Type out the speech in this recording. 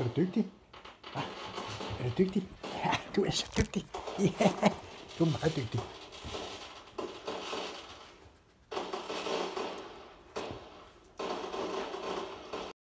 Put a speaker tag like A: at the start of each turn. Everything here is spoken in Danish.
A: Er du dygtig? Er du dygtig? Ja, du er så dygtig. Ja, du er meget dygtig.